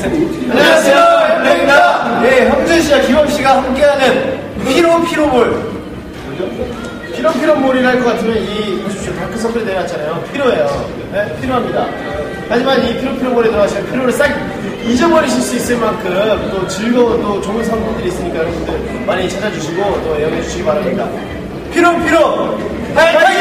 안녕하세요, 엠플입니다. 네, 형준 씨와 기범 씨가 함께하는 피로볼. 피로몰이라 할 것 같으면 보십시오. 다크서클이 내려왔잖아요. 피로예요. 네, 피로합니다. 하지만 이 피로몰에 들어가시면 피로를 싹 잊어버리실 수 있을 만큼 또 즐거운 또 좋은 상품들이 있으니까 여러분들 많이 찾아주시고 또 애용해주시기 바랍니다. 피로! 파이팅!